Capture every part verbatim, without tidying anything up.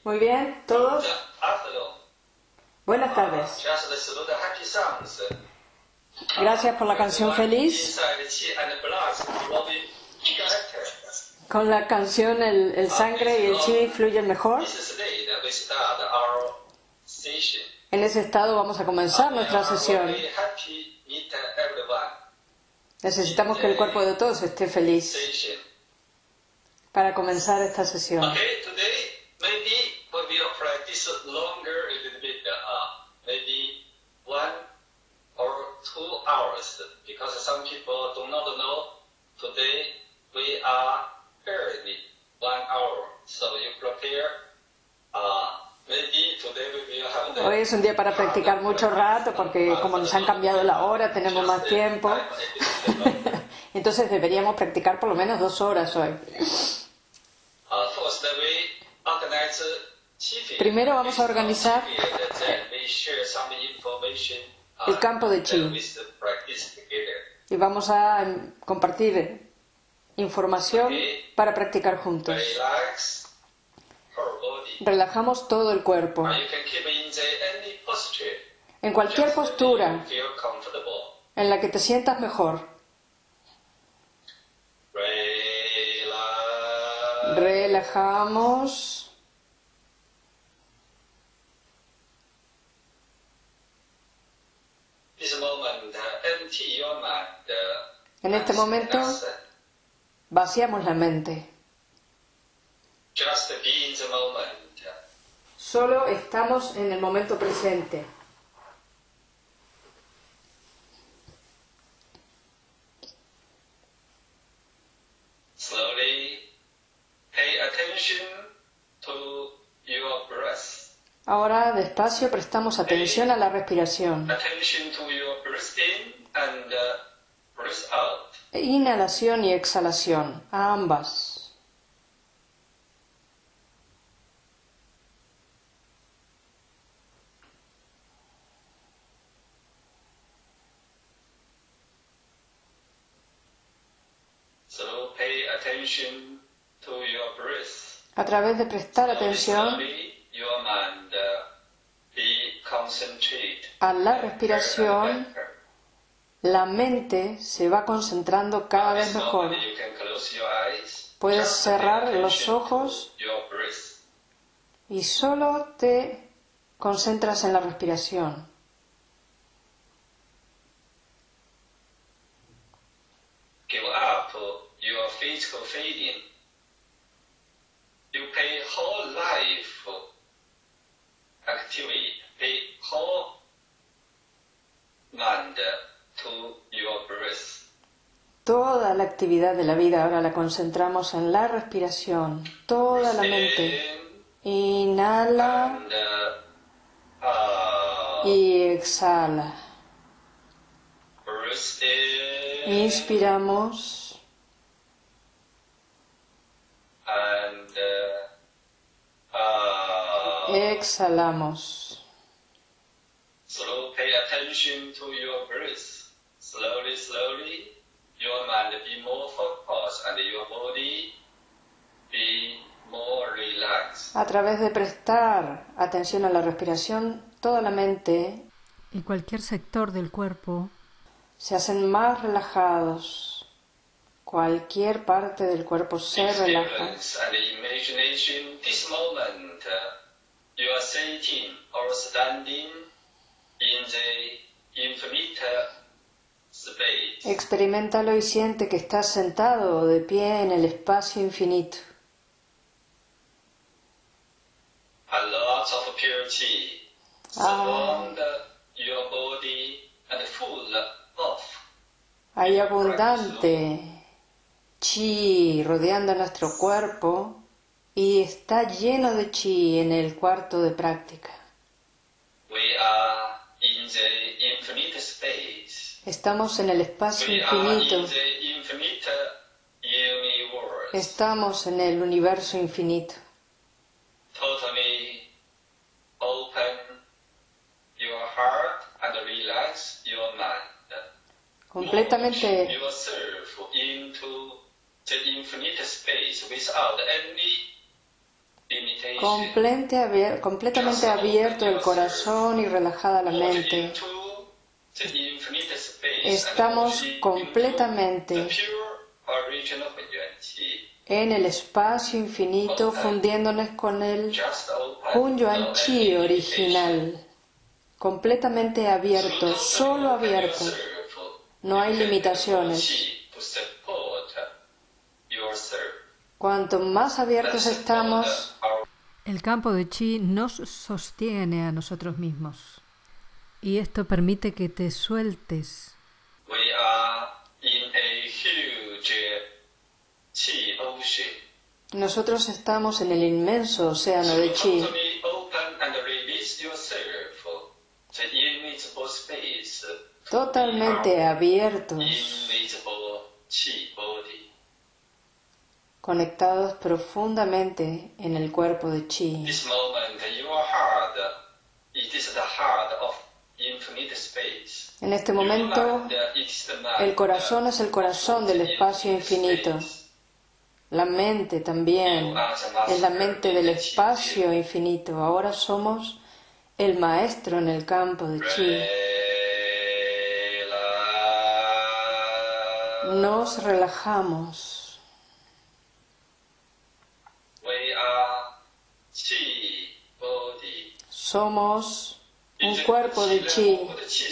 Muy bien, ¿todos? Buenas tardes. Gracias por la canción feliz. Con la canción el, el sangre y el chi fluyen mejor. En ese estado vamos a comenzar nuestra sesión. Necesitamos que el cuerpo de todos esté feliz para comenzar esta sesión. Hoy es un día para practicar mucho rato porque como nos han cambiado la hora tenemos más tiempo. Entonces deberíamos practicar por lo menos dos horas hoy. Primero vamos a organizar el campo de chi y vamos a compartir información para practicar juntos. Relajamos todo el cuerpo. En cualquier postura en la que te sientas mejor. Relajamos. En este momento vaciamos la mente. Solo estamos en el momento presente. Ahora, despacio, prestamos atención a la respiración. Inhalación y exhalación, a ambas. A través de prestar atención a la respiración, la mente se va concentrando cada vez mejor. Puedes cerrar los ojos y solo te concentras en la respiración. Toda la actividad de la vida ahora la concentramos en la respiración, toda la mente. Inhala y exhala. Inspiramos exhalamos. Slowly, slowly, your mind be more focused and your body be more relaxed. A través de prestar atención a la respiración, toda la mente y cualquier sector del cuerpo se hacen más relajados. Cualquier parte del cuerpo se relaja. You are sitting or standing in the infinite space. Experiméntalo y siente que estás sentado o de pie en el espacio infinito. A lot of pure chi surround your body and full of. Hay abundante chi rodeando nuestro cuerpo. Y está lleno de chi en el cuarto de práctica. Estamos en el espacio infinito. Estamos en el universo infinito. Completamente Complete abier completamente abierto el corazón y relajada la mente. Estamos completamente en el espacio infinito, fundiéndonos con el Hun Yuan Chi original. Completamente abierto, solo abierto. No hay limitaciones. Cuanto más abiertos estamos, el campo de Chi nos sostiene a nosotros mismos. Y esto permite que te sueltes. Nosotros estamos en el inmenso océano de Chi. Totalmente abiertos, conectados profundamente en el cuerpo de Chi. En este momento, el corazón es el corazón del espacio infinito. La mente también es la mente del espacio infinito. Ahora somos el maestro en el campo de Chi. Nos relajamos. Somos un cuerpo de Chi.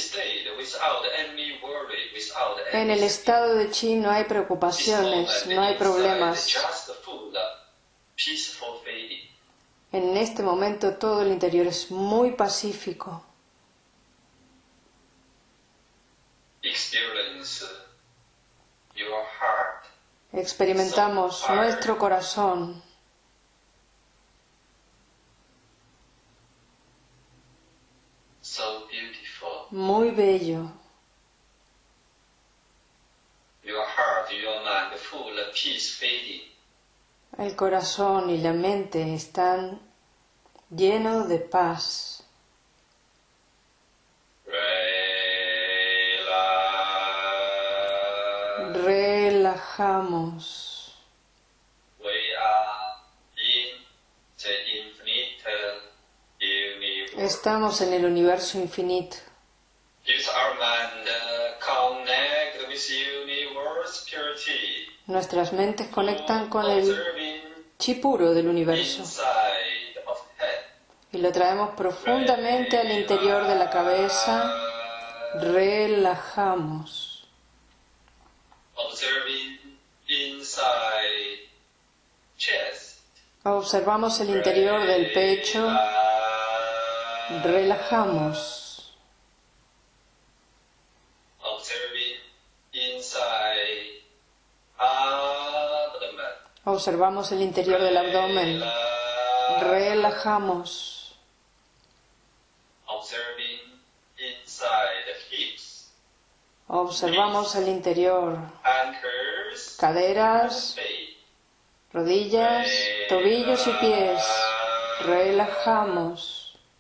En el estado de Chi no hay preocupaciones, no hay problemas. En este momento todo el interior es muy pacífico. Experimentamos nuestro corazón. Muy bello. El corazón y la mente están llenos de paz. Relajamos. Estamos en el universo infinito. Nuestras mentes conectan con el chi puro del universo y lo traemos profundamente al interior de la cabeza. Relajamos. Observamos el interior del pecho. Relajamos. Observamos el interior del abdomen. Relajamos. Observamos el interior. Caderas, rodillas, tobillos y pies. Relajamos.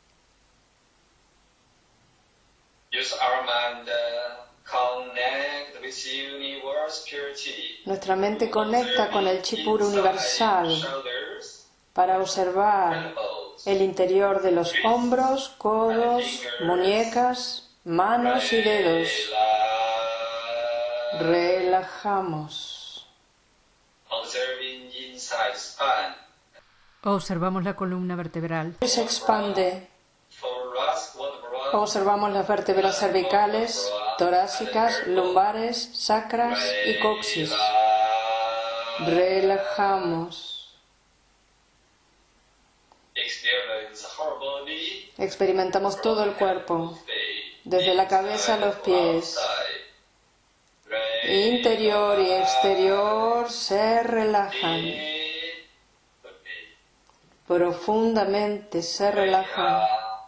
Nuestra mente conecta con el chi puro universal para observar el interior de los hombros, codos, muñecas, manos y dedos. Relajamos. Observamos la columna vertebral. Se expande. Observamos las vértebras cervicales, torácicas, lumbares, sacras y coxis. Relajamos. Experimentamos todo el cuerpo, desde la cabeza a los pies. Interior y exterior se relajan. Profundamente se relajan.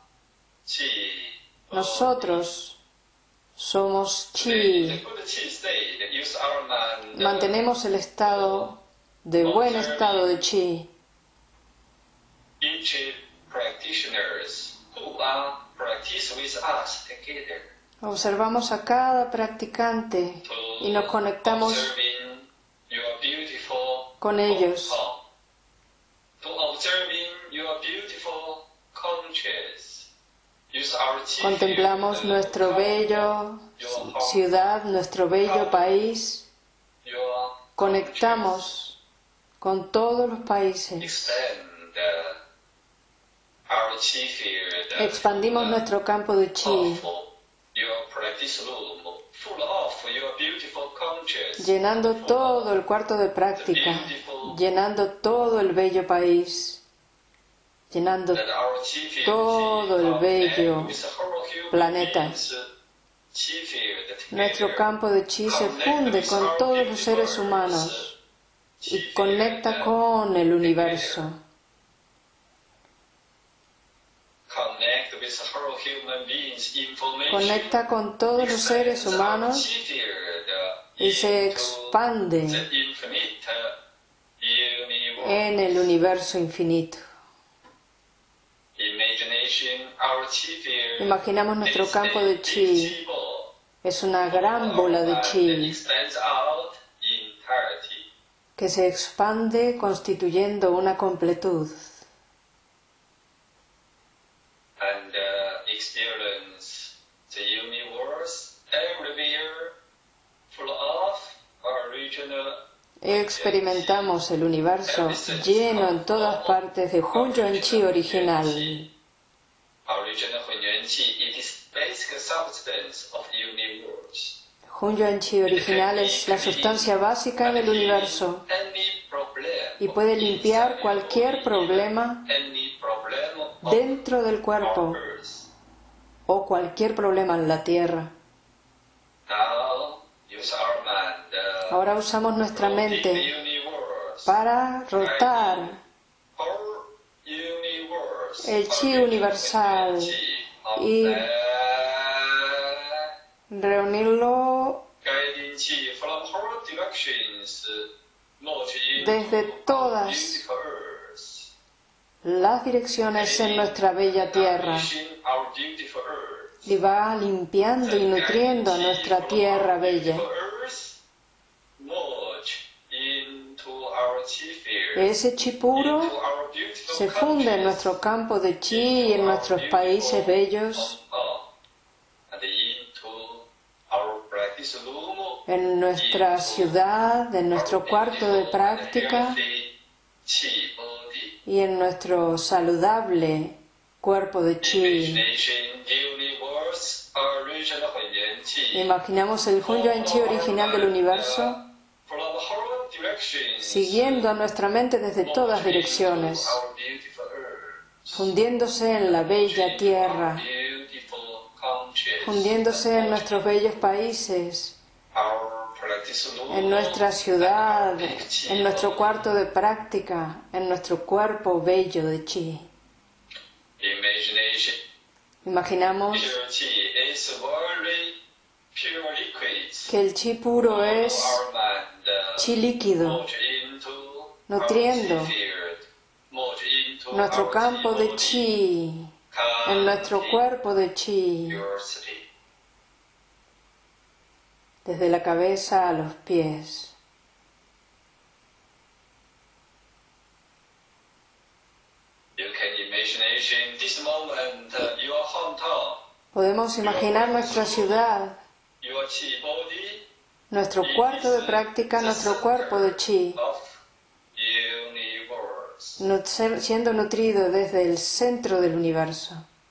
Nosotros somos Chi. Mantenemos el estado de buen estado de Chi. Observamos a cada practicante y nos conectamos con ellos Contemplamos nuestro bello ciudad, nuestro bello país. Conectamos con todos los países. Expandimos nuestro campo de chi, llenando todo el cuarto de práctica, llenando todo el bello país, llenando todo el bello planeta. Nuestro campo de chi se funde con todos los seres humanos y conecta con el universo. Conecta con todos los seres humanos y se expande en el universo infinito. Imaginamos nuestro campo de chi. Es una gran bola de chi que se expande constituyendo una completud. Y experimentamos el universo lleno en todas partes de Hunyuan Chi original. Hunyuan Chi original es la sustancia básica del universo y puede limpiar cualquier problema dentro del cuerpo o cualquier problema en la tierra. Ahora usamos nuestra mente para rotar el chi universal y reunirlo desde todas las direcciones en nuestra bella tierra y va limpiando y nutriendo a nuestra tierra bella. Ese chi puro se funde en nuestro campo de chi y en nuestros países bellos, en nuestra ciudad, en nuestro cuarto de práctica y en nuestro saludable cuerpo de chi. Imaginamos el Hunyuan Chi original del universo siguiendo a nuestra mente desde todas direcciones, fundiéndose en la bella tierra, fundiéndose en nuestros bellos países, en nuestra ciudad, en nuestro cuarto de práctica, en nuestro cuerpo bello de chi. Imaginamos que el chi puro es chi líquido, nutriendo nuestro campo de chi, en nuestro cuerpo de chi, desde la cabeza a los pies. Podemos imaginar nuestra ciudad, nuestro cuarto de práctica, nuestro cuerpo de chi, siendo nutrido desde el centro del universo.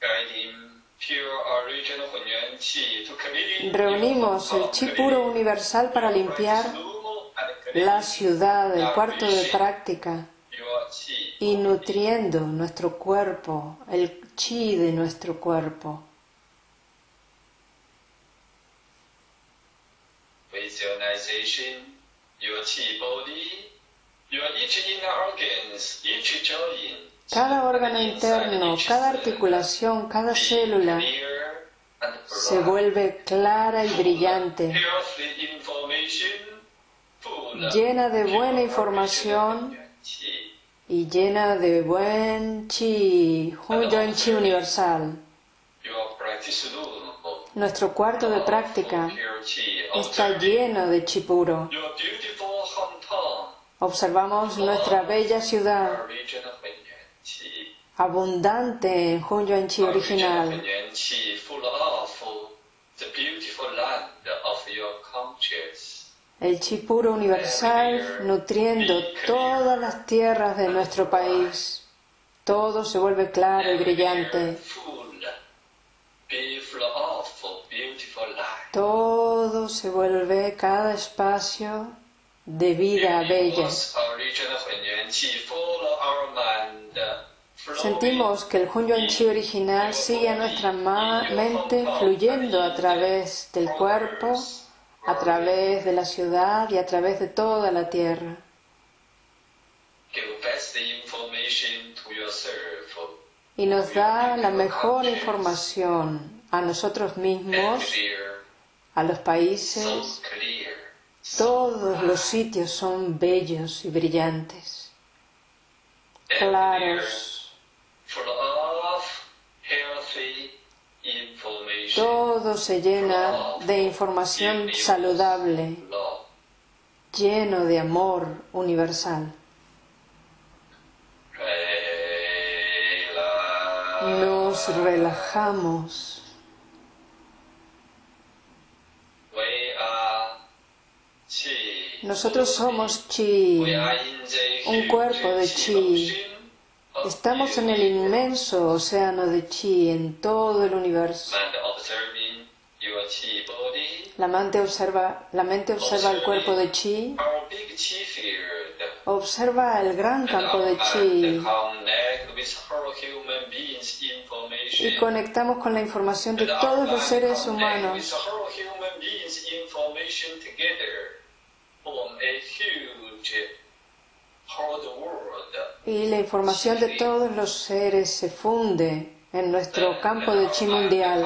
Reunimos el chi puro universal para limpiar la ciudad, el cuarto de práctica, y nutriendo nuestro cuerpo, el chi de nuestro cuerpo. Cada órgano interno, cada articulación, cada célula se vuelve clara y brillante, llena de buena información y llena de buen chi, Hunyuan Chi universal. Nuestro cuarto de práctica está lleno de chi puro. Observamos nuestra bella ciudad, abundante en Hunyuan Chi original. El chi puro universal nutriendo todas las tierras de nuestro país. Todo se vuelve claro y brillante. Todo se vuelve, cada espacio, de vida bella. Sentimos que el Hunyuan Chi original sigue a nuestra mente fluyendo a través del cuerpo, a través de la ciudad y a través de toda la tierra. Y nos da la mejor información a nosotros mismos, a los países. Todos los sitios son bellos y brillantes, claros. Todo se llena de información saludable, lleno de amor universal. Nos relajamos. Nosotros somos chi, un cuerpo de chi. Estamos en el inmenso océano de chi, en todo el universo. La mente observa, la mente observa el cuerpo de chi, observa el gran campo de chi y conectamos con la información de todos los seres humanos. Y la información de todos los seres se funde en nuestro campo de chi mundial.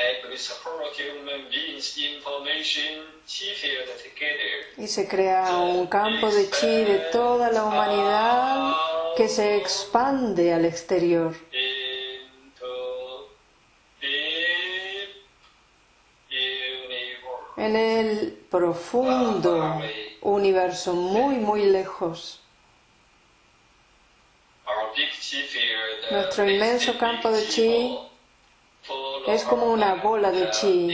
Y se crea un campo de chi de toda la humanidad que se expande al exterior. En el profundo universo, muy, muy lejos. Nuestro inmenso campo de chi es como una bola de chi.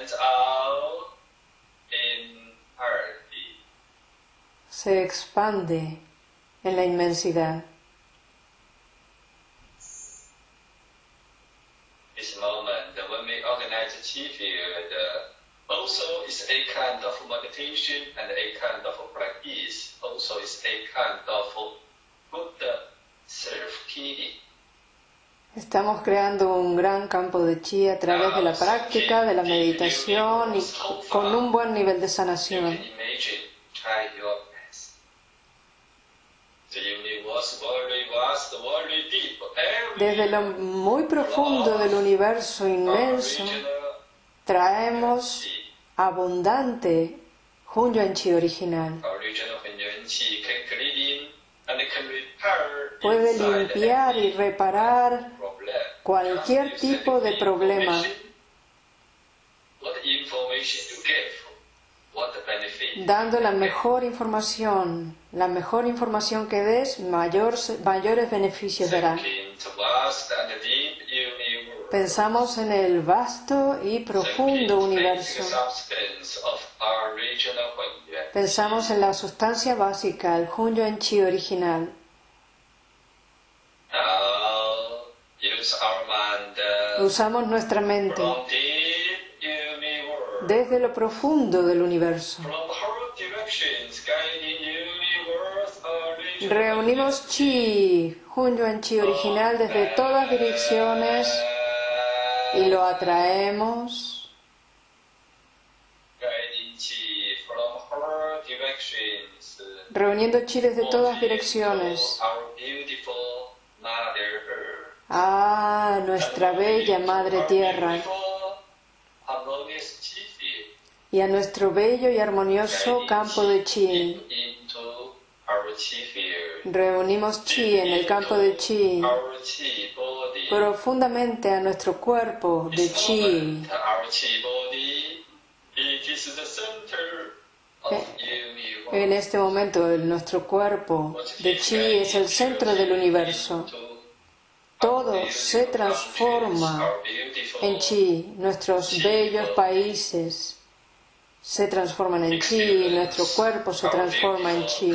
Se expande en la inmensidad. Also is a kind of meditation and a kind of practice. Also is a kind of good self-healing. Estamos creando un gran campo de chi a través de la práctica, de la meditación y con un buen nivel de sanación. Desde lo muy profundo del universo inmenso, traemos abundante Hunyuan Chi original. Puede limpiar y reparar cualquier tipo de problema, dando la mejor información. La mejor información que des, mayor, mayores beneficios dará. Pensamos en el vasto y profundo universo. Pensamos en la sustancia básica, el Hunyuan Chi original. Usamos nuestra mente desde lo profundo del universo. Reunimos chi, Hunyuan Chi original desde todas direcciones y lo atraemos. Reuniendo chi desde todas direcciones a nuestra bella Madre Tierra y a nuestro bello y armonioso campo de chi. Reunimos chi en el campo de chi profundamente a nuestro cuerpo de chi. En este momento, nuestro cuerpo de chi es el centro del universo. todo se transforma en chi. Nuestros bellos países se transforman en chi, nuestro cuerpo se transforma en chi.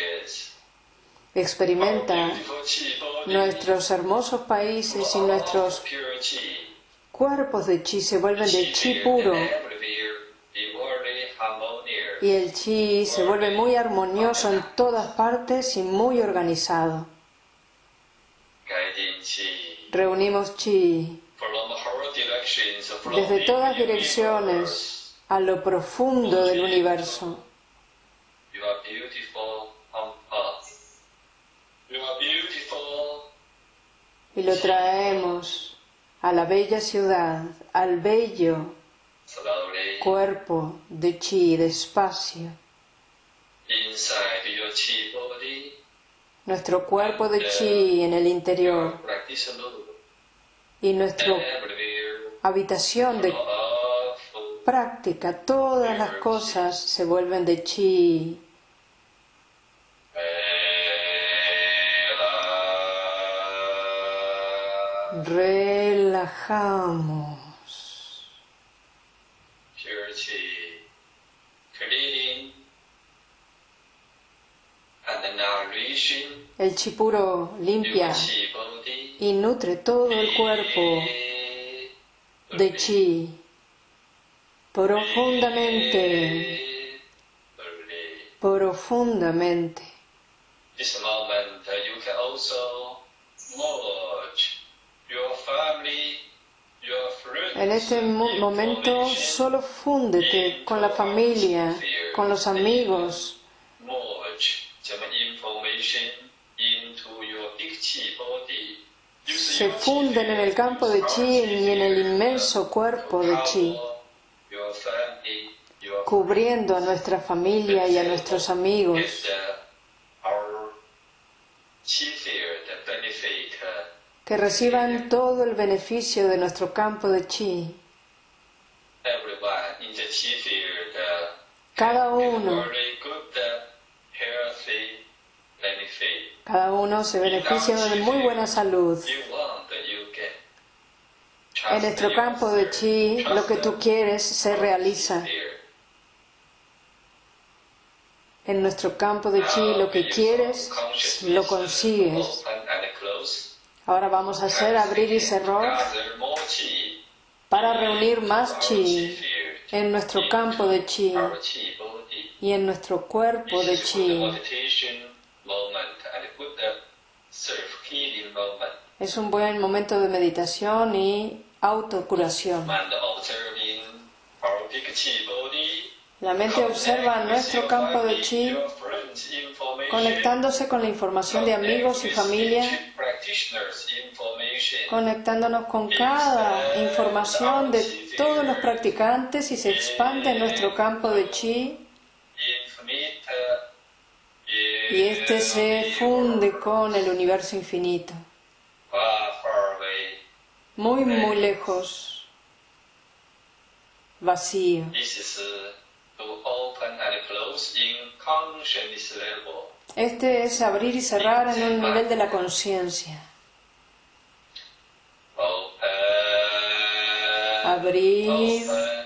Experimenta nuestros hermosos países y nuestros cuerpos de chi se vuelven de chi puro. Y el chi se vuelve muy armonioso en todas partes y muy organizado. Reunimos chi desde todas direcciones a lo profundo del universo. Y lo traemos a la bella ciudad, al bello cuerpo de chi, despacio. Nuestro cuerpo de chi en el interior y nuestra habitación de práctica, todas las cosas se vuelven de chi. Relajamos. El chi puro limpia y nutre todo el cuerpo de chi profundamente, profundamente. En este momento solo fúndete con la familia, con los amigos. Se funden en el campo de chi y en el inmenso cuerpo de chi, cubriendo a nuestra familia y a nuestros amigos. Que reciban todo el beneficio de nuestro campo de chi. Cada uno, cada uno se beneficia de muy buena salud. En nuestro campo de chi, lo que tú quieres se realiza. En nuestro campo de chi, lo que quieres lo consigues. Ahora vamos a hacer abrir y cerrar para reunir más chi en nuestro campo de chi y en nuestro cuerpo de chi. Es un buen momento de meditación y autocuración. La mente observa nuestro campo de chi, conectándose con la información de amigos y familia, conectándonos con cada información de todos los practicantes y se expande en nuestro campo de chi y este se funde con el universo infinito, muy muy lejos, vacío. Este es abrir y cerrar en un nivel de la conciencia. Abrir,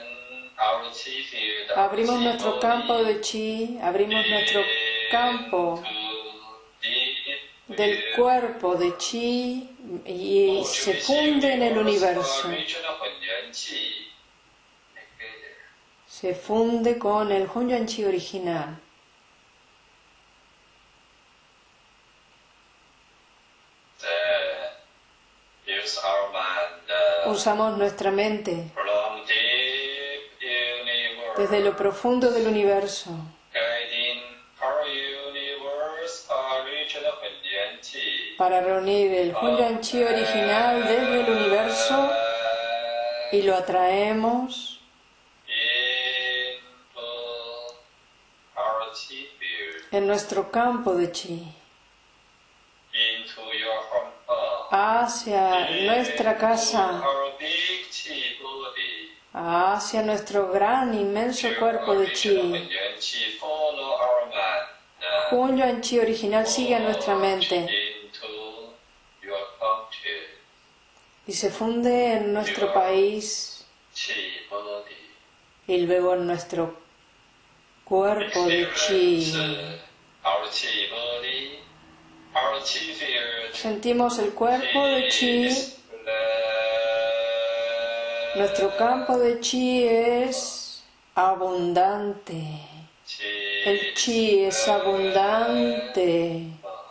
abrimos nuestro campo de chi, abrimos nuestro campo del cuerpo de chi y se funde en el universo. Se funde con el Hunyuan Chi original. Usamos nuestra mente desde lo profundo del universo para reunir el Hunyuan Chi original desde el universo y lo atraemos en nuestro campo de chi hacia nuestra casa, hacia nuestro gran inmenso cuerpo de chi. Hunyuan Chi original sigue en nuestra mente y se funde en nuestro país y luego en nuestro cuerpo de chi. Sentimos el cuerpo de chi. Nuestro campo de chi es abundante. El chi es abundante.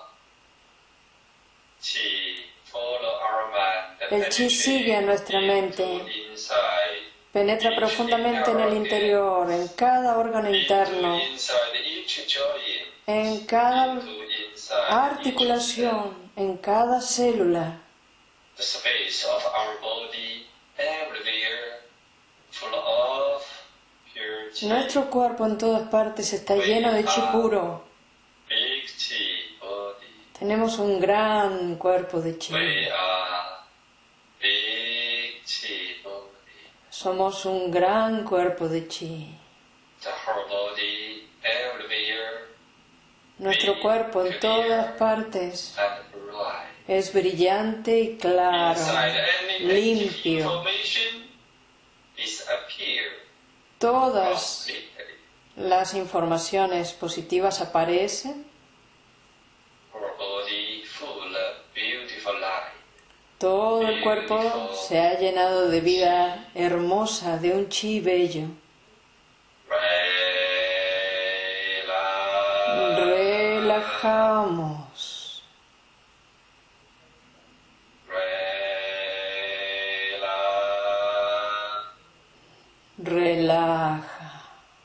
El chi sigue a nuestra mente, penetra profundamente en el interior, en cada órgano interno, en cada articulación, en cada célula. Nuestro cuerpo en todas partes está lleno de chi puro. Tenemos un gran cuerpo de chi. Somos un gran cuerpo de chi. Nuestro cuerpo en todas partes es brillante y claro, limpio. Todas las informaciones positivas aparecen. Todo el cuerpo se ha llenado de vida hermosa, de un chi bello. Relajamos. Relaja.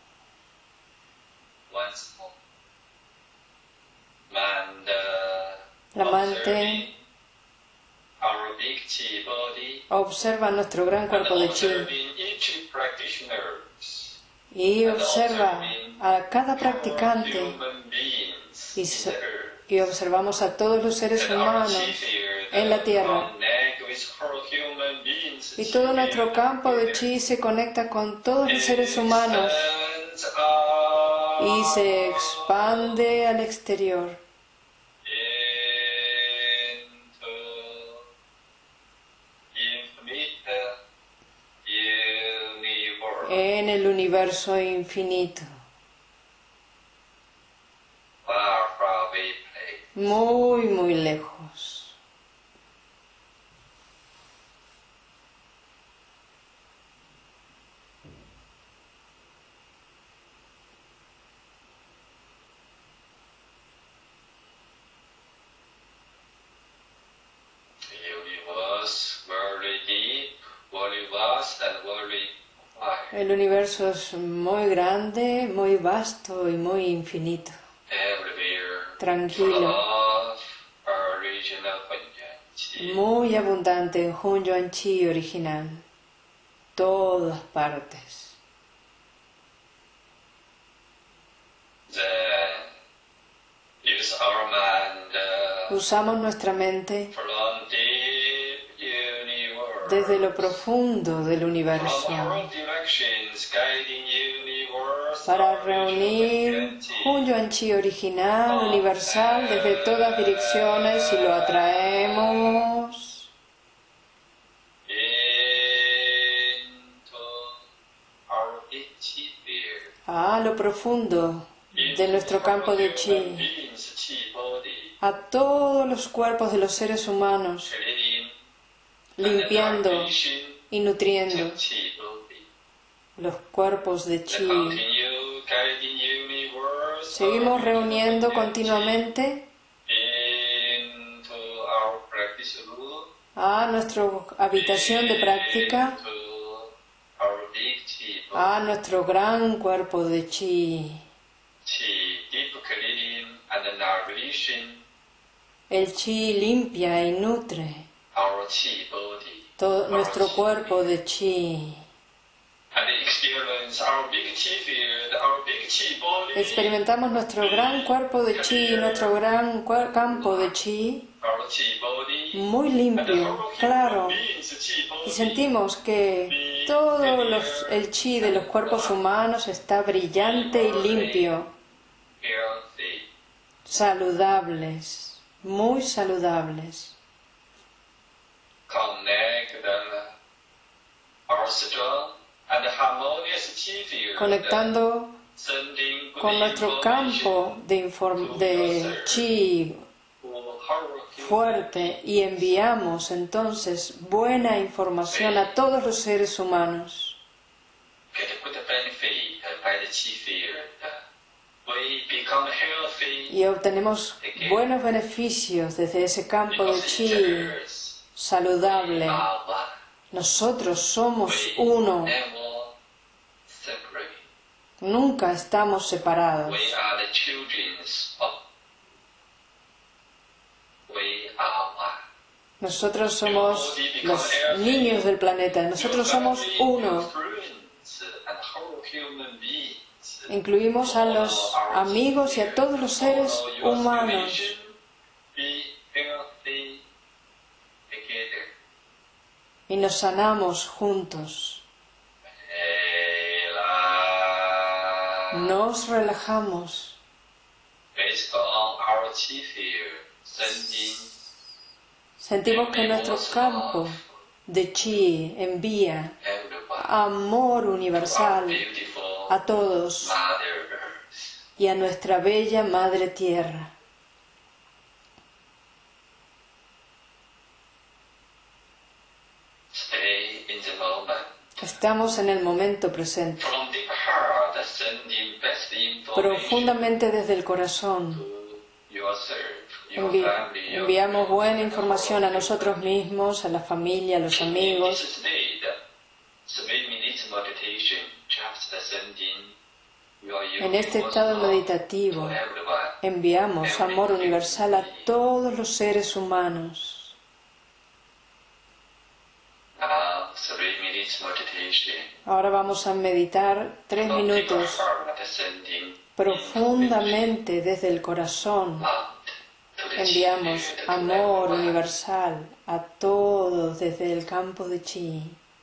La mente observa nuestro gran cuerpo de chi y observa a cada practicante y, y observamos a todos los seres humanos en la tierra. Y todo nuestro campo de chi se conecta con todos los seres humanos y se expande al exterior. En el universo infinito. Muy, muy lejos. El universo es muy grande, muy vasto y muy infinito. Tranquilo. Muy abundante en Hun Yuan Chi original. Todas partes. Usamos nuestra mente desde lo profundo del universo para reunir Hun Yuan Chi original, universal, desde todas direcciones y lo atraemos a lo profundo de nuestro campo de chi, a todos los cuerpos de los seres humanos, limpiando y nutriendo los cuerpos de chi. Seguimos reuniendo continuamente a nuestra habitación de práctica, a nuestro gran cuerpo de chi. El chi limpia y nutre todo nuestro cuerpo de chi. Experimentamos nuestro gran cuerpo de chi, nuestro gran campo de chi, muy limpio, claro, y sentimos que todo los, el chi de los cuerpos humanos está brillante y limpio, saludables, muy saludables. conectando con nuestro campo de, de chi fuerte, y enviamos entonces buena información a todos los seres humanos. Y obtenemos buenos beneficios desde ese campo de chi saludable. Nosotros somos uno. Nunca estamos separados. Nosotros somos los niños del planeta. Nosotros somos uno. Incluimos a los amigos y a todos los seres humanos. Y nos sanamos juntos. Nos relajamos. Sentimos que nuestro campo de chi envía amor universal a todos y a nuestra bella Madre Tierra. Estamos en el momento presente. Profundamente desde el corazón envi enviamos buena información a nosotros mismos, a la familia, a los amigos. En este estado meditativo enviamos amor universal a todos los seres humanos. Ahora vamos a meditar tres minutos profundamente desde el corazón. Enviamos amor universal a todos desde el campo de chi.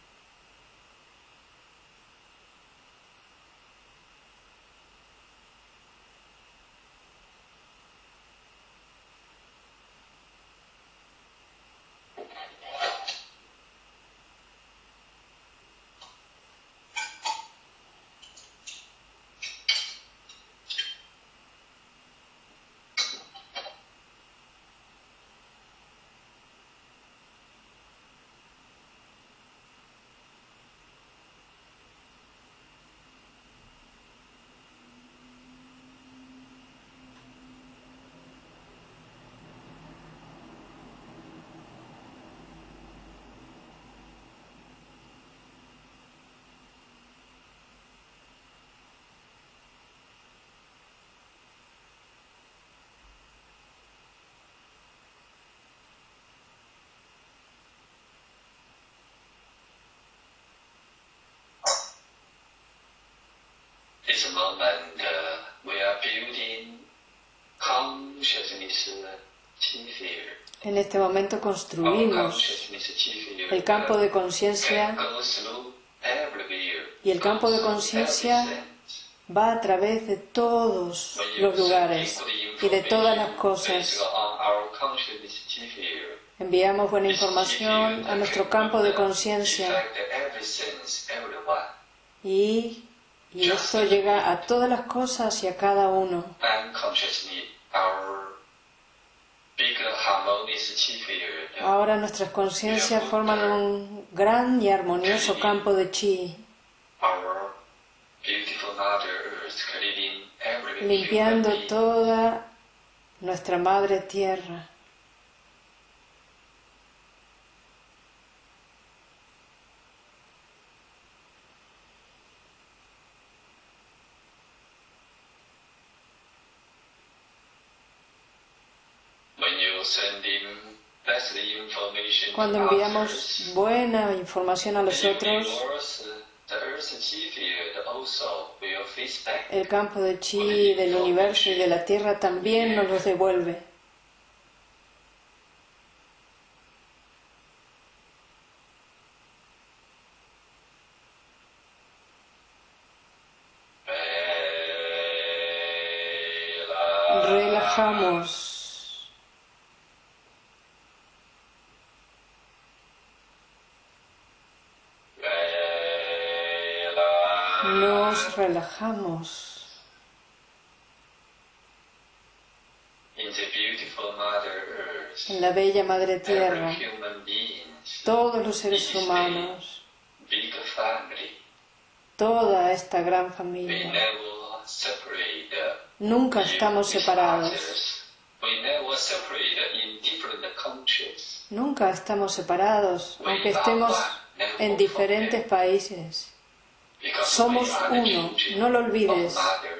En este momento construimos el campo de conciencia, y el campo de conciencia va a través de todos los lugares y de todas las cosas. Enviamos buena información a nuestro campo de conciencia y, y esto llega a todas las cosas y a cada uno. Ahora nuestras conciencias forman un gran y armonioso campo de chi, limpiando toda nuestra Madre Tierra. Cuando enviamos buena información a los otros, el campo de chi del universo y de la Tierra también nos los devuelve. Relajamos. nos relajamos. En la bella Madre Tierra, todos los seres humanos, toda esta gran familia, nunca estamos separados. Nunca estamos separados, aunque estemos en diferentes países. Somos uno, no lo olvides.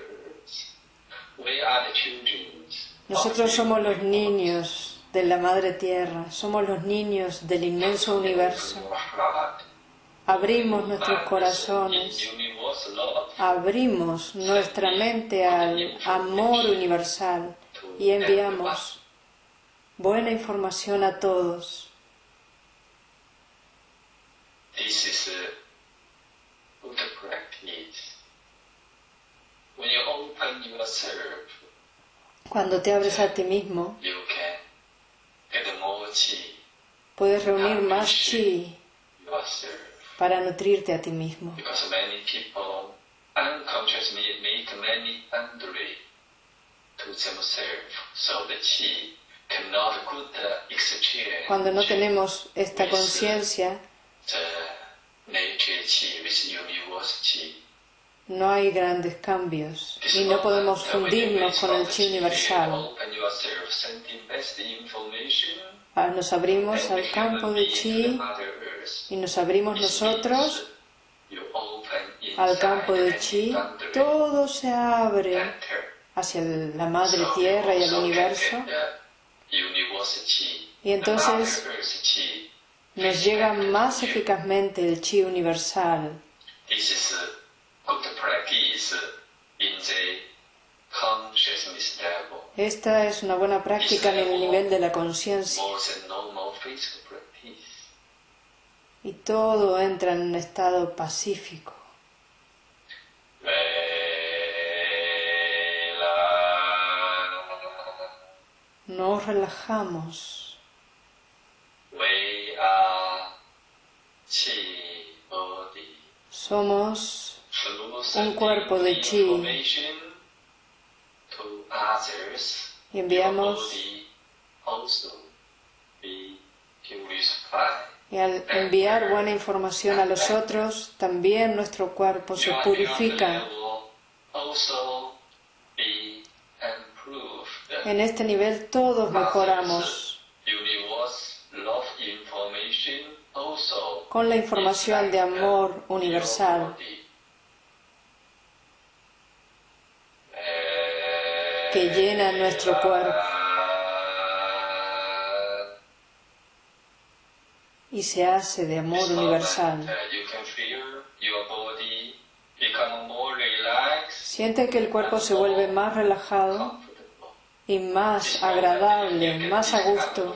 Nosotros somos los niños de la Madre Tierra, somos los niños del inmenso universo. Abrimos nuestros corazones, abrimos nuestra mente al amor universal y enviamos buena información a todos. Cuando te abres a ti mismo, puedes reunir más chi para nutrirte a ti mismo. Cuando no tenemos esta conciencia, no hay grandes cambios y no podemos fundirnos con el chi universal. Nos abrimos al campo de chi y nos abrimos nosotros al campo de chi. Todo se abre hacia la Madre Tierra y el universo. Y entonces nos llega más eficazmente el chi universal. Esta es una buena práctica en el nivel de la conciencia. Y todo entra en un estado pacífico. Nos relajamos. Somos un cuerpo de chi y enviamos, y al enviar buena información a los otros, también nuestro cuerpo se purifica. En este nivel todos mejoramos con la información de amor universal que llena nuestro cuerpo y se hace de amor universal. Siente que el cuerpo se vuelve más relajado y más agradable, más a gusto.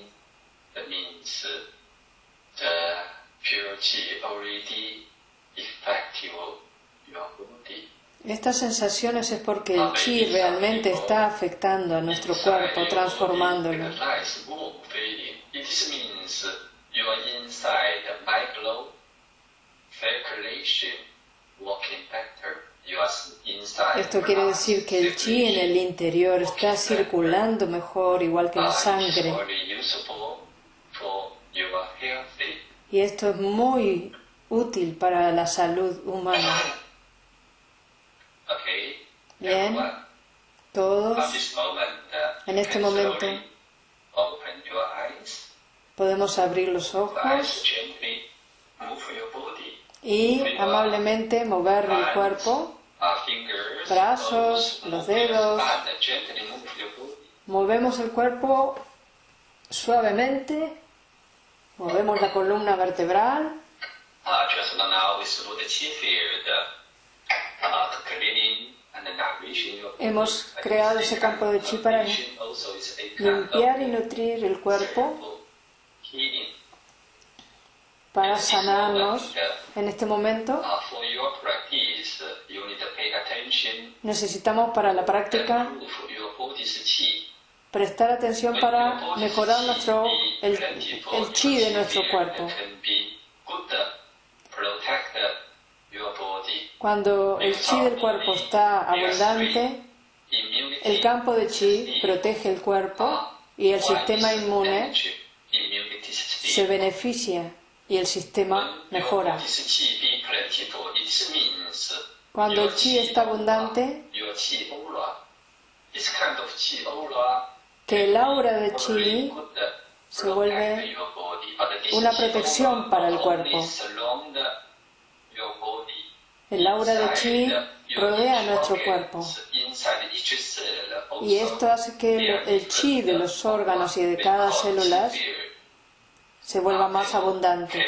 Estas sensaciones es porque el chi realmente está afectando a nuestro cuerpo, transformándolo. Esto quiere decir que el chi en el interior está circulando mejor, igual que la sangre. Y esto es muy útil para la salud humana. Bien, todos, en este momento, podemos abrir los ojos y amablemente mover el cuerpo, brazos, los dedos. Movemos el cuerpo suavemente, movemos la columna vertebral. Hemos creado ese campo de chi para limpiar y nutrir el cuerpo, para sanarnos. En este momento necesitamos para la práctica prestar atención para mejorar nuestro, el, el chi de nuestro cuerpo. Cuando el chi del cuerpo está abundante, el campo de chi protege el cuerpo y el sistema inmune se beneficia y el sistema mejora. Cuando el chi está abundante, que el aura de chi se vuelve una protección para el cuerpo. El aura de chi rodea nuestro cuerpo y esto hace que el chi de los órganos y de cada célula se vuelva más abundante.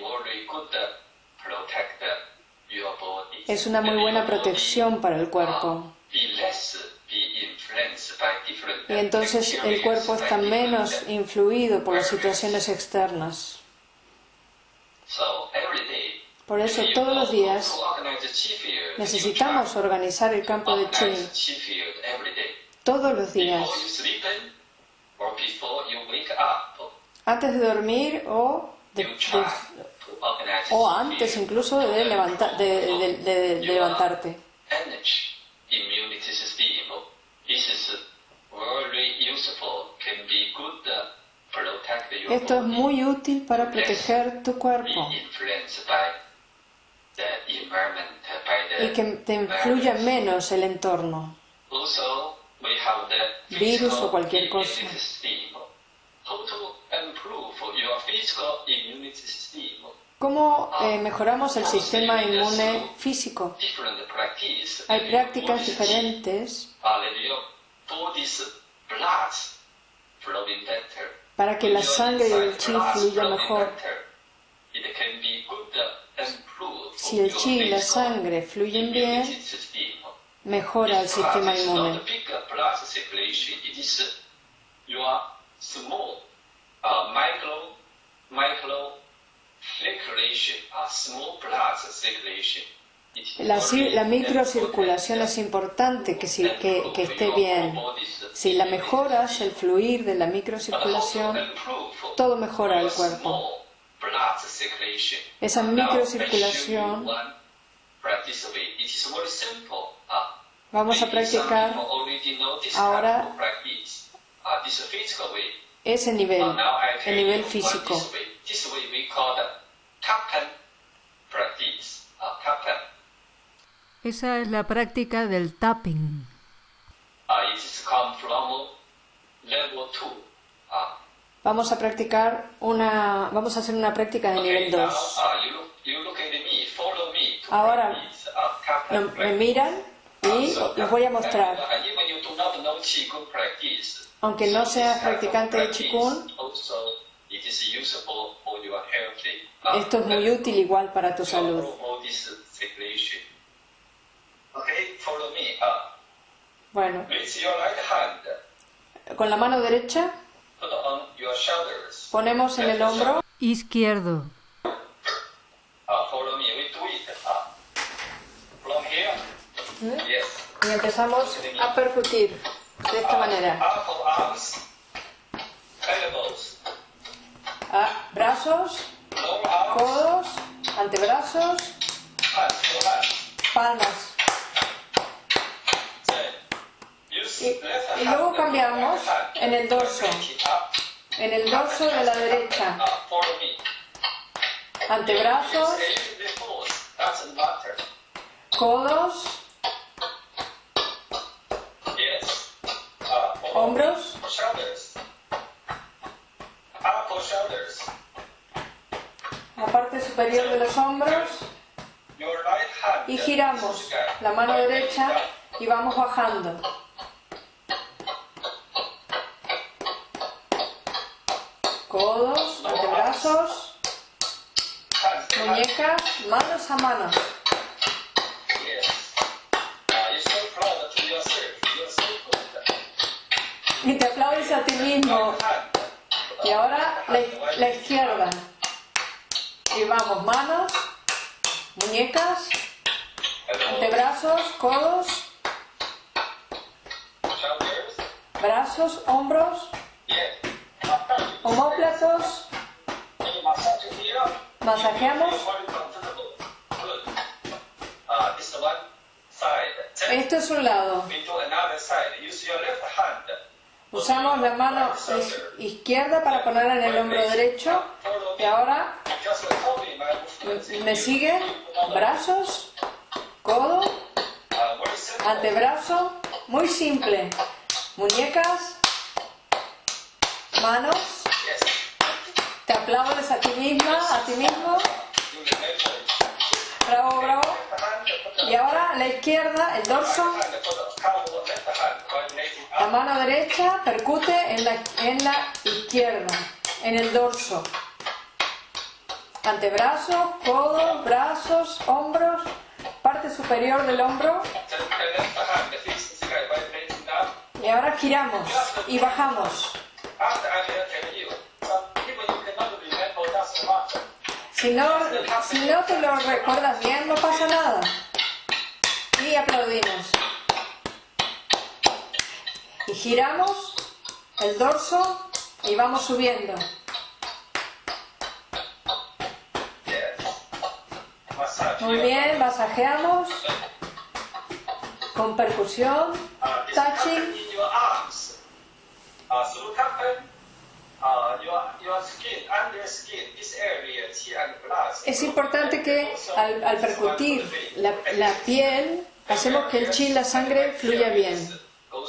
Es una muy buena protección para el cuerpo. Y entonces el cuerpo está menos influido por las situaciones externas. Por eso todos los días necesitamos organizar el campo de chi. Todos los días. Antes de dormir o, de, de, o antes incluso de, levanta, de, de, de, de levantarte. Esto es muy útil para proteger tu cuerpo y que te influya menos el entorno, virus o cualquier cosa. ¿Cómo eh, mejoramos el sistema inmune físico? Hay prácticas diferentes para que la sangre y el chi fluya mejor. Si el chi y la sangre fluyen bien, mejora el sistema inmune. La, la microcirculación es importante que, si, que, que esté bien. Si la mejoras, el fluir de la microcirculación, todo mejora el cuerpo. Esa microcirculación vamos a practicar ahora ese nivel, el nivel físico. Esa es la práctica del tapping. Vamos a practicar una, vamos a hacer una práctica de nivel dos. Ahora me miran y les voy a mostrar. Aunque no seas practicante de Qigong, esto es muy útil igual para tu salud. Bueno, con la mano derecha ponemos en el hombro izquierdo. Y empezamos a percutir de esta manera. Ah, brazos, codos, antebrazos, palmas. Y, y luego cambiamos en el dorso, en el dorso de la derecha. Antebrazos, codos, hombros, la parte superior de los hombros y giramos la mano derecha y vamos bajando. Codos, antebrazos, muñecas, manos a manos. Y te aplaudes a ti mismo. Y ahora la, la izquierda. Y vamos, manos, muñecas, antebrazos, codos, brazos, hombros, omóplatos, masajeamos. Esto es un lado. Usamos la mano izquierda para ponerla en el hombro derecho. Y ahora me sigue brazos, codo, antebrazo. Muy simple. Muñecas, manos. Te aplaudes a ti misma, a ti mismo. Bravo, bravo. Y ahora a la izquierda, el dorso. La mano derecha percute en la, en la izquierda, en el dorso. Antebrazos, codos, brazos, hombros, parte superior del hombro. Y ahora giramos y bajamos. Si no, si no te lo recuerdas bien, no pasa nada. Y aplaudimos. Y giramos el dorso y vamos subiendo. Muy bien, masajeamos con percusión, touching. Es importante que al, al percutir la, la piel, hacemos que el chi, la sangre, fluya bien.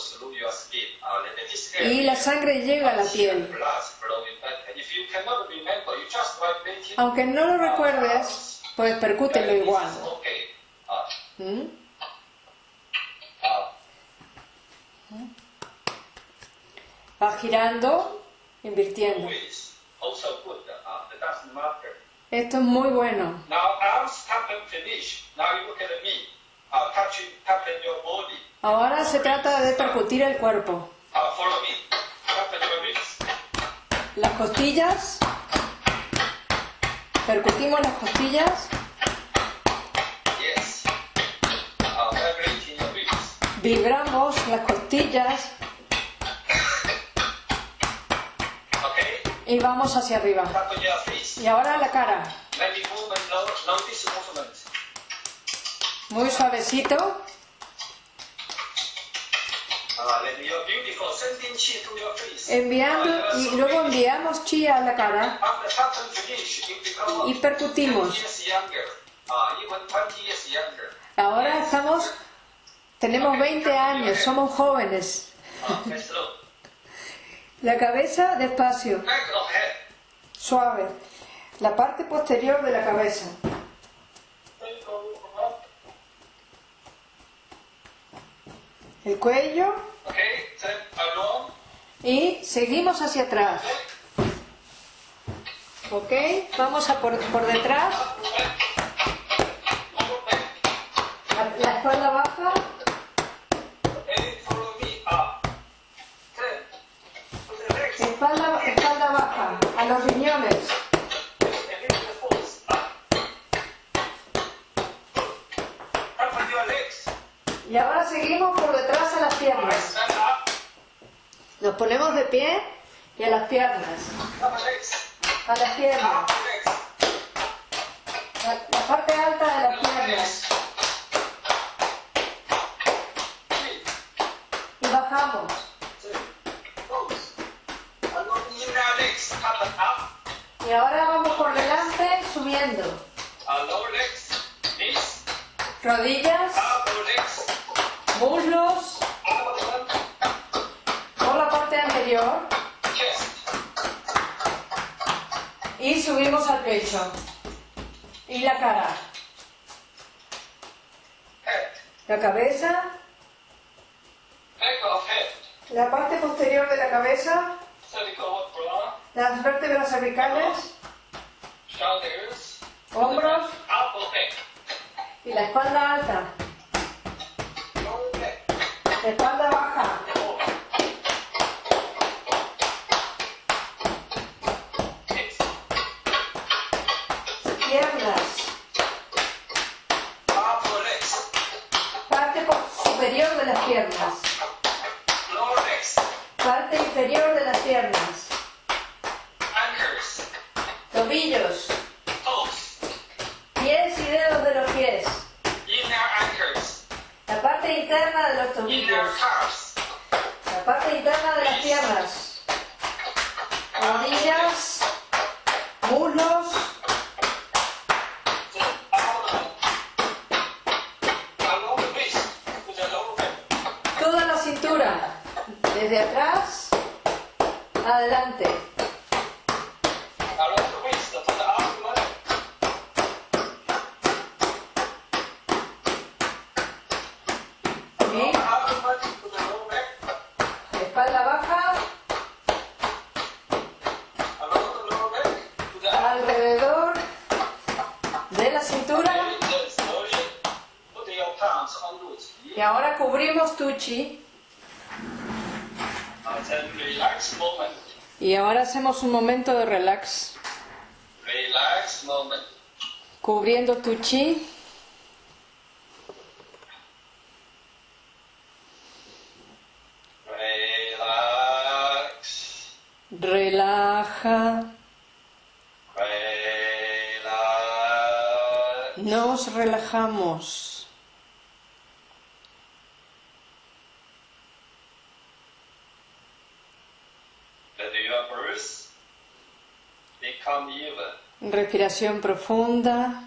Y la sangre llega a la piel. Aunque no lo recuerdes, pues percútelo igual. ¿Mm? Va girando, invirtiendo. Esto es muy bueno. Ahora se trata de percutir el cuerpo. Las costillas. Percutimos las costillas. Vibramos las costillas. Y vamos hacia arriba. Y ahora la cara. Muy suavecito. Enviando y luego enviamos chi a la cara y percutimos. Ahora estamos, tenemos veinte años, somos jóvenes. La cabeza despacio, suave. La parte posterior de la cabeza. El cuello. Y seguimos hacia atrás. Ok, vamos a por, por detrás. La, la espalda baja. Espalda, espalda baja, a los riñones. Y ahora seguimos por detrás a las piernas. Nos ponemos de pie y a las piernas. A las piernas. La, la parte alta de las piernas. Y bajamos. Y ahora vamos por delante subiendo. Rodillas. Muslos. Por la parte anterior. Y subimos al pecho. Y la cara. La cabeza. La parte posterior de la cabeza. Las vértebras cervicales. Hombros. Y la espalda alta. La espalda baja. Piernas. Parte superior de las piernas. Parte inferior de las piernas. Tobillos. Pies y dedos de los pies. La parte interna de los tobillos, la parte interna de las piernas, rodillas, muslos, toda la cintura, desde atrás, adelante. Bien. Espalda baja. Alrededor de la cintura. Y ahora cubrimos tu chi. Y ahora hacemos un momento de relax. Cubriendo tu chi. Relaja. Nos relajamos. Respiración profunda.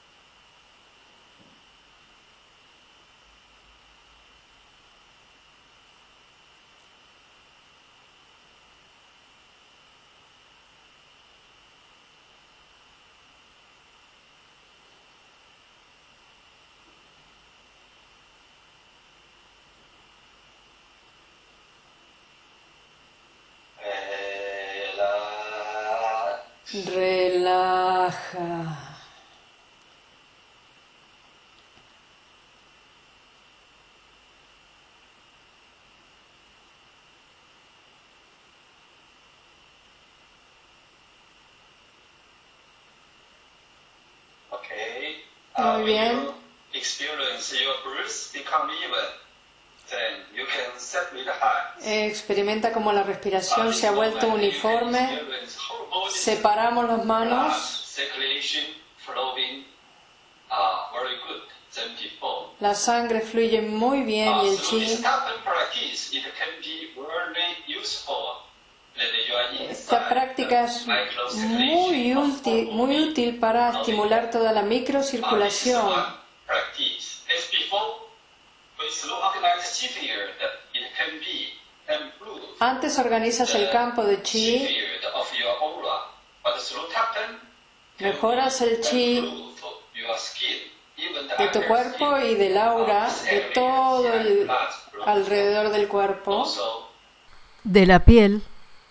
Relaja. Muy bien. Experimenta como la respiración se ha vuelto uniforme. Separamos las manos. La sangre fluye muy bien y el chi. Esta práctica es muy útil, muy útil para estimular toda la microcirculación. Antes organizas el campo de chi, mejoras el chi de tu cuerpo y del aura, de todo el alrededor del cuerpo, de la piel.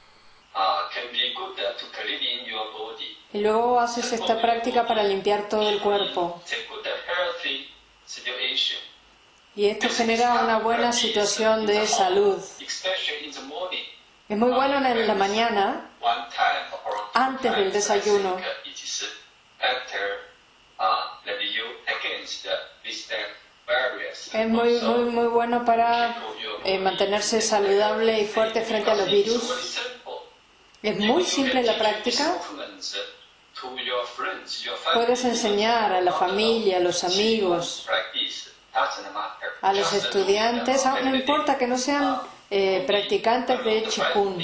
Y luego haces esta práctica para limpiar todo el cuerpo. Y esto genera una buena situación de salud. Es muy bueno en la mañana, antes del desayuno. Es muy, muy, muy bueno para eh, mantenerse saludable y fuerte frente a los virus. Es muy simple la práctica. Puedes enseñar a la familia, a los amigos, a los estudiantes, no importa que no sean eh, practicantes de Qigong.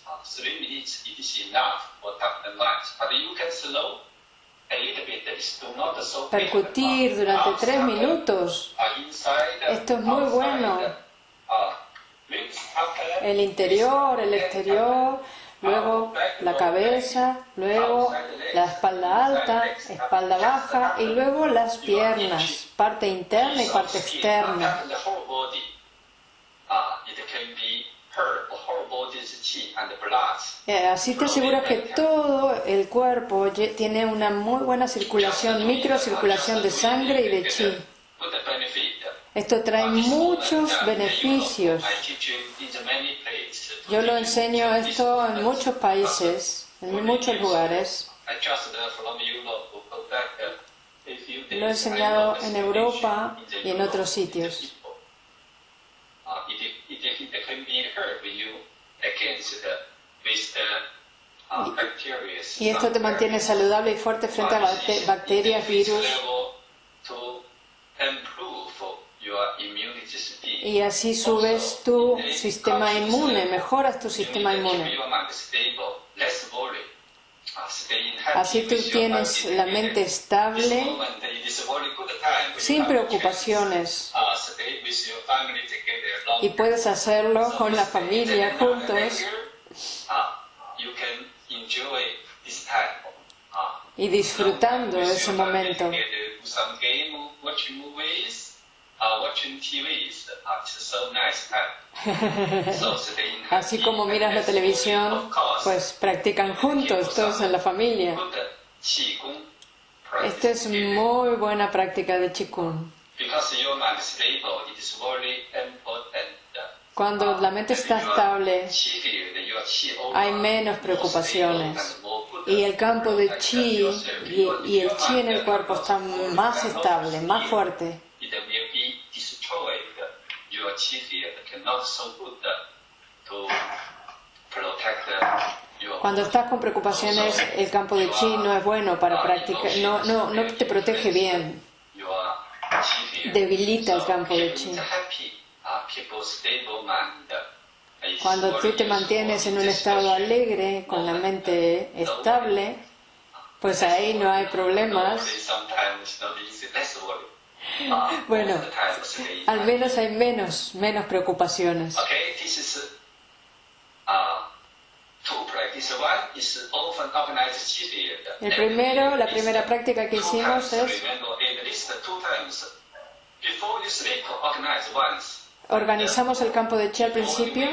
Percutir durante tres minutos. Esto es muy bueno. El interior, el exterior, luego la cabeza, luego la espalda alta, espalda baja y luego las piernas, parte interna y parte externa. Así te aseguras que todo el cuerpo tiene una muy buena circulación, microcirculación de sangre y de chi. Esto trae muchos beneficios. Yo lo enseño esto en muchos países, en muchos lugares. Lo he enseñado en Europa y en otros sitios. Y esto te mantiene saludable y fuerte frente a bacterias, virus. Y así subes tu sistema inmune, mejoras tu sistema inmune. Así tú tienes la mente estable, sin preocupaciones. Y puedes hacerlo con la familia juntos. Y disfrutando ese momento. Así como miras la televisión, pues practican juntos, todos en la familia. Esta es muy buena práctica de Qigong. Cuando la mente está estable, hay menos preocupaciones. Y el campo de Qi y, y el Qi en el cuerpo está más estable, más fuerte. Cuando estás con preocupaciones, el campo de Qi no es bueno para practicar, no, no, no te protege bien. Debilita el campo de Qi. Cuando tú te mantienes en un estado alegre, con la mente estable, pues ahí no hay problemas. Bueno, al menos hay menos, menos preocupaciones. El primero, la primera práctica que hicimos es organizamos el campo de Qi al principio.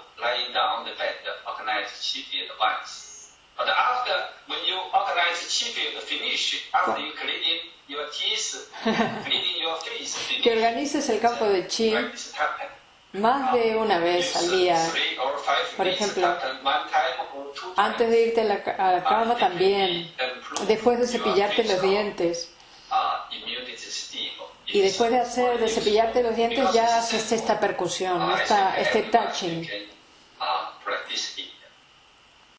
Que organices el campo de Qi más de una vez al día. Por ejemplo, antes de irte a la, a la cama también, después de cepillarte los dientes. Y después de hacer de cepillarte los dientes ya haces esta percusión, esta, este touching.